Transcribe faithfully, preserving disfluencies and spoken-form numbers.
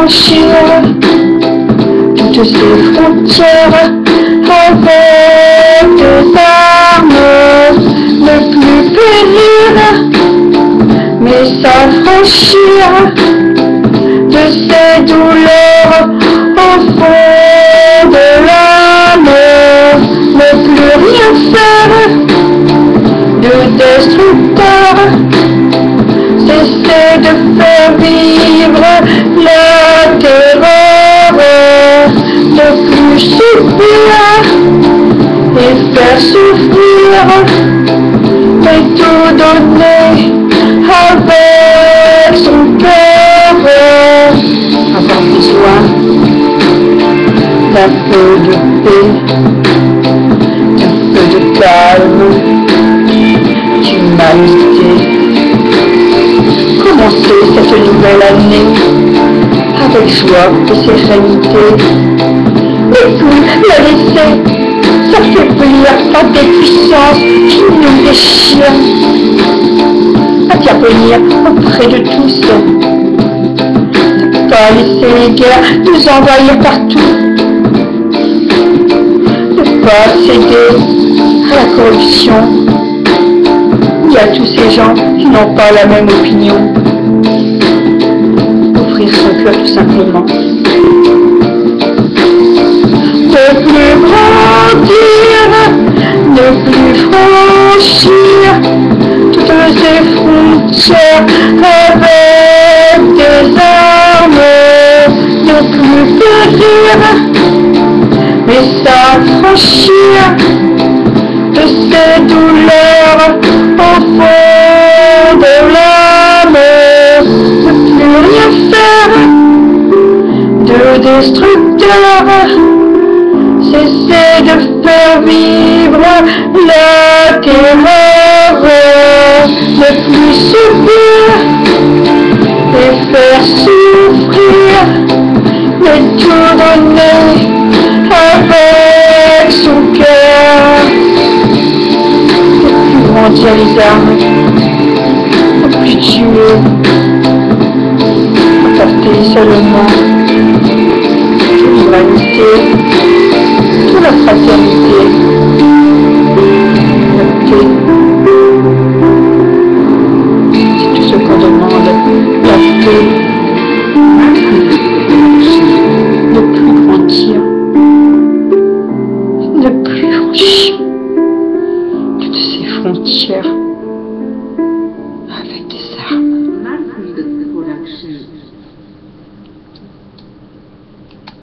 franchir toutes ces frontières avec des armes, ne plus périr, mais s'affranchir de ces douleurs au fond de l'âme, ne plus rien faire de destructeur, cesser de faire vivre la terreur, ne plus subir et faire souffrir, mais tout donner avec son cœur, avoir besoin d'un peu de paix, d'un peu de calme, d'humanité. Commencer cette nouvelle année avec joie et sérénité, et puis la laisser s'affaiblir par des puissances qui nous déchirent, intervenir auprès de tous, ne pas laisser les guerres nous envahir partout, ne pas céder à la corruption, ni à tous ces gens qui n'ont pas la même opinion. Ouvrir son cœur tout simplement. Ne plus grandir, ne plus franchir toutes ces frontières avec des armes, ne plus périr, mais s'affranchir de ces douleurs au fond de l'âme, ne plus rien faire de destructeur, cesser de faire vivre la terreur, ne plus subir et faire souffrir, mais tout donner avec son cœur, ne plus grandir les armes, ne plus tuer, apporter seulement toute l'humanité, toute la fraternité, la paix.